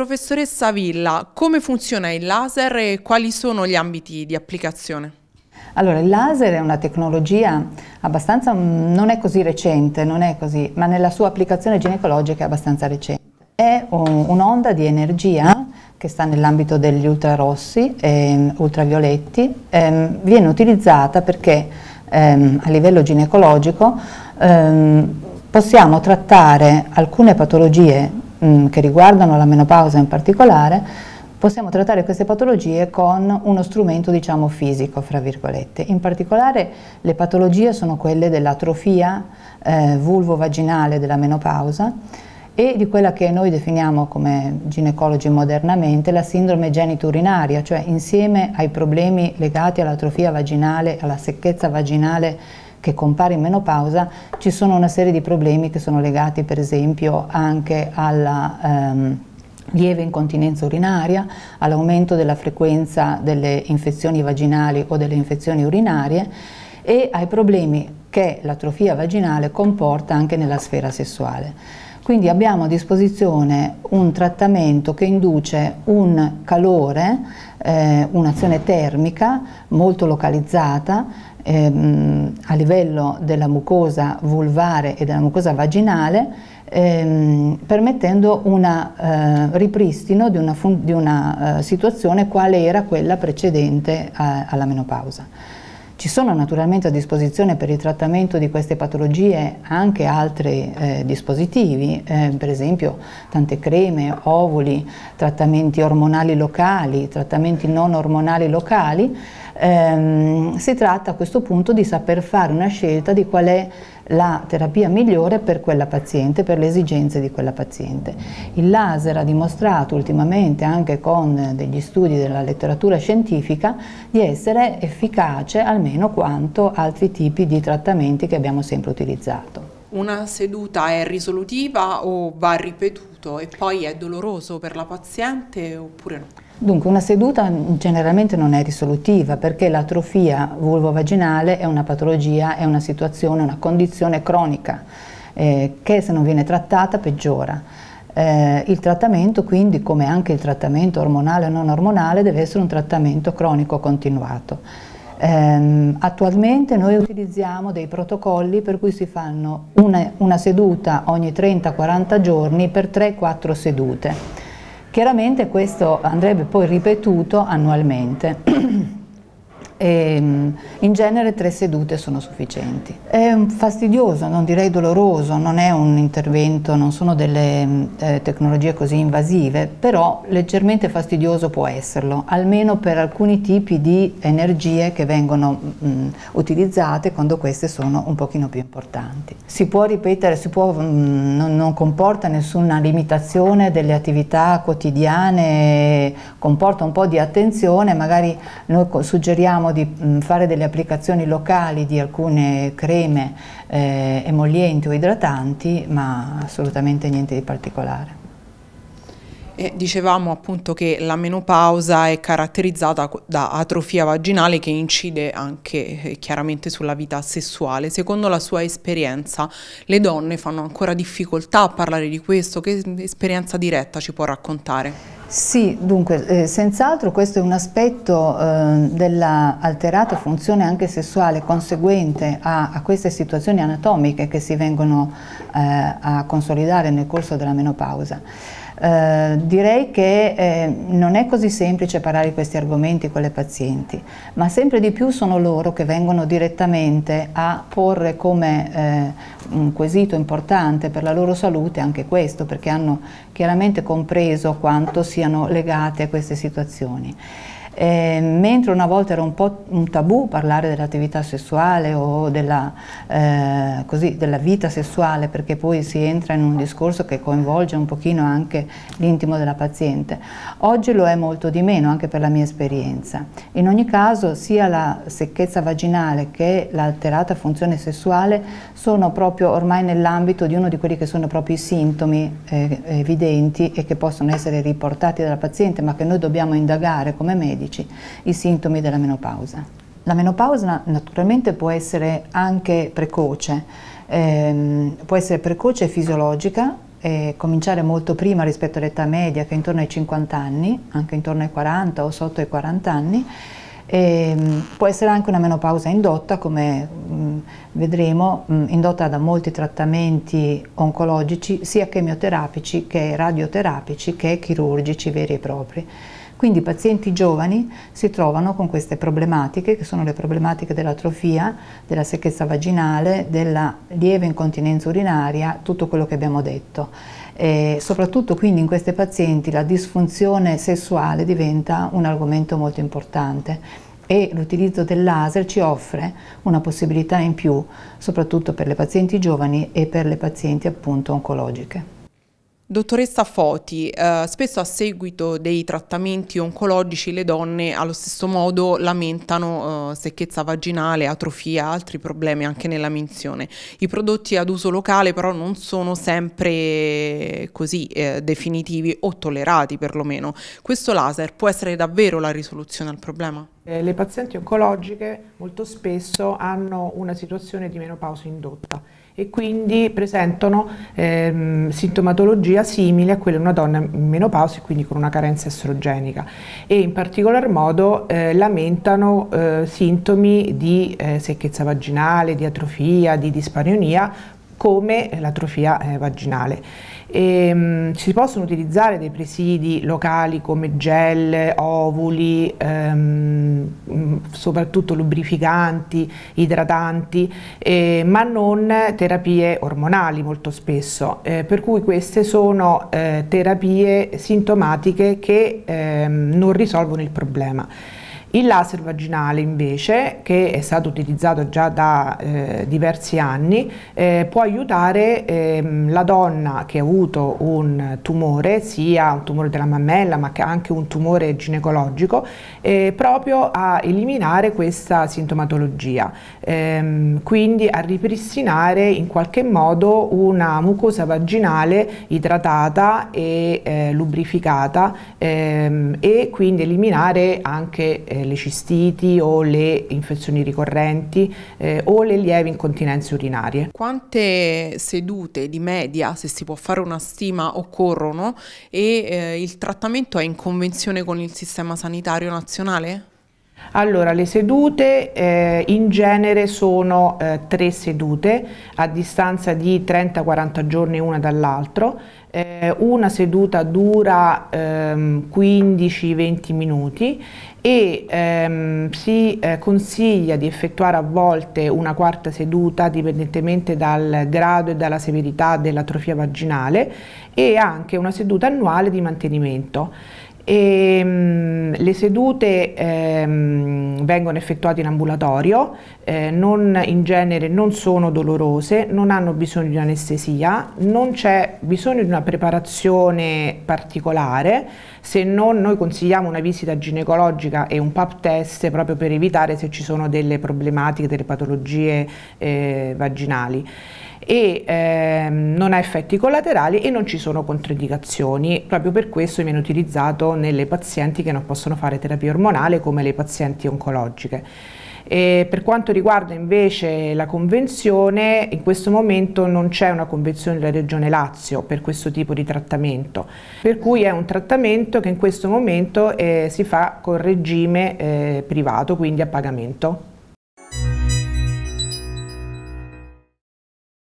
Professoressa Villa, come funziona il laser e quali sono gli ambiti di applicazione? Allora, il laser è una tecnologia abbastanza, non è così recente, non è così, ma nella sua applicazione ginecologica è abbastanza recente. È un'onda di energia che sta nell'ambito degli ultrarossi e ultravioletti, viene utilizzata perché a livello ginecologico possiamo trattare alcune patologie che riguardano la menopausa in particolare. Possiamo trattare queste patologie con uno strumento, diciamo, fisico, fra virgolette. In particolare le patologie sono quelle dell'atrofia vulvo-vaginale della menopausa e di quella che noi definiamo come ginecologi modernamente la sindrome genito-urinaria, cioè insieme ai problemi legati all'atrofia vaginale, alla secchezza vaginale che compare in menopausa, ci sono una serie di problemi che sono legati per esempio anche alla lieve incontinenza urinaria, all'aumento della frequenza delle infezioni vaginali o delle infezioni urinarie e ai problemi che l'atrofia vaginale comporta anche nella sfera sessuale. Quindi abbiamo a disposizione un trattamento che induce un calore, un'azione termica molto localizzata a livello della mucosa vulvare e della mucosa vaginale, permettendo un ripristino di una situazione quale era quella precedente alla menopausa. Ci sono naturalmente a disposizione per il trattamento di queste patologie anche altri dispositivi, per esempio tante creme, ovuli, trattamenti ormonali locali, trattamenti non ormonali locali. Si tratta a questo punto di saper fare una scelta di qual è la terapia migliore per quella paziente, per le esigenze di quella paziente. Il laser ha dimostrato ultimamente, anche con degli studi della letteratura scientifica, di essere efficace almeno quanto altri tipi di trattamenti che abbiamo sempre utilizzato. Una seduta è risolutiva o va ripetuto e poi è doloroso per la paziente oppure no? Dunque una seduta generalmente non è risolutiva perché l'atrofia vulvovaginale è una patologia, è una situazione, una condizione cronica che se non viene trattata peggiora. Il trattamento quindi, come anche il trattamento ormonale o non ormonale, deve essere un trattamento cronico continuato. Attualmente noi utilizziamo dei protocolli per cui si fanno una seduta ogni 30-40 giorni per 3-4 sedute. Chiaramente questo andrebbe poi ripetuto annualmente. In genere 3 sedute sono sufficienti. È fastidioso, non direi doloroso, non è un intervento, non sono delle tecnologie così invasive, però leggermente fastidioso può esserlo, almeno per alcuni tipi di energie che vengono utilizzate quando queste sono un pochino più importanti. Si può ripetere, non comporta nessuna limitazione delle attività quotidiane, comporta un po' di attenzione, magari noi suggeriamo di fare delle applicazioni locali di alcune creme emollienti o idratanti, ma assolutamente niente di particolare. Dicevamo appunto che la menopausa è caratterizzata da atrofia vaginale che incide anche chiaramente sulla vita sessuale. Secondo la sua esperienza, le donne fanno ancora difficoltà a parlare di questo? Che esperienza diretta ci può raccontare? Sì, dunque, senz'altro questo è un aspetto della alterata funzione anche sessuale conseguente a queste situazioni anatomiche che si vengono a consolidare nel corso della menopausa. Direi che non è così semplice parlare di questi argomenti con le pazienti, ma sempre di più sono loro che vengono direttamente a porre come un quesito importante per la loro salute anche questo, perché hanno chiaramente compreso quanto siano legate a queste situazioni. Mentre una volta era un po' un tabù parlare dell'attività sessuale o della vita sessuale, perché poi si entra in un discorso che coinvolge un pochino anche l'intimo della paziente. Oggi lo è molto di meno, anche per la mia esperienza. In ogni caso sia la secchezza vaginale che l'alterata funzione sessuale sono proprio ormai nell'ambito di uno di quelli che sono proprio i sintomi evidenti e che possono essere riportati dalla paziente, ma che noi dobbiamo indagare come medici, i sintomi della menopausa. La menopausa naturalmente può essere anche precoce e fisiologica, cominciare molto prima rispetto all'età media, che è intorno ai 50 anni, anche intorno ai 40 o sotto ai 40 anni. Può essere anche una menopausa indotta, come vedremo, indotta da molti trattamenti oncologici, sia chemioterapici che radioterapici che chirurgici veri e propri. Quindi i pazienti giovani si trovano con queste problematiche, che sono le problematiche dell'atrofia, della secchezza vaginale, della lieve incontinenza urinaria, tutto quello che abbiamo detto. Soprattutto quindi in questi pazienti la disfunzione sessuale diventa un argomento molto importante e l'utilizzo del laser ci offre una possibilità in più, soprattutto per le pazienti giovani e per le pazienti appunto oncologiche. Dottoressa Foti, spesso a seguito dei trattamenti oncologici le donne allo stesso modo lamentano secchezza vaginale, atrofia, altri problemi anche nella minzione. I prodotti ad uso locale però non sono sempre così definitivi o tollerati perlomeno. Questo laser può essere davvero la risoluzione al problema? Le pazienti oncologiche molto spesso hanno una situazione di menopausa indotta e quindi presentano sintomatologia simile a quella di una donna in menopausa e quindi con una carenza estrogenica, e in particolar modo lamentano sintomi di secchezza vaginale, di atrofia, di dispareunia, come l'atrofia vaginale. Si possono utilizzare dei presidi locali come gel, ovuli, soprattutto lubrificanti, idratanti, ma non terapie ormonali molto spesso, per cui queste sono terapie sintomatiche che non risolvono il problema. Il laser vaginale invece, che è stato utilizzato già da diversi anni, può aiutare la donna che ha avuto un tumore, sia un tumore della mammella ma anche un tumore ginecologico, proprio a eliminare questa sintomatologia, quindi a ripristinare in qualche modo una mucosa vaginale idratata e lubrificata, e quindi eliminare anche le cistiti o le infezioni ricorrenti o le lievi incontinenze urinarie. Quante sedute di media, se si può fare una stima, occorrono e il trattamento è in convenzione con il Sistema Sanitario Nazionale? Allora, le sedute in genere sono 3 sedute a distanza di 30-40 giorni una dall'altro. Una seduta dura 15-20 minuti e si consiglia di effettuare a volte una quarta seduta dipendentemente dal grado e dalla severità dell'atrofia vaginale, e anche una seduta annuale di mantenimento. Le sedute vengono effettuate in ambulatorio, in genere non sono dolorose, non hanno bisogno di anestesia, non c'è bisogno di una preparazione particolare, se non noi consigliamo una visita ginecologica e un pap test proprio per evitare se ci sono delle problematiche, delle patologie vaginali. Non ha effetti collaterali e non ci sono controindicazioni, proprio per questo viene utilizzato nelle pazienti che non possono fare terapia ormonale come le pazienti oncologiche. Per quanto riguarda invece la convenzione, in questo momento non c'è una convenzione della Regione Lazio per questo tipo di trattamento, per cui è un trattamento che in questo momento si fa con regime privato, quindi a pagamento.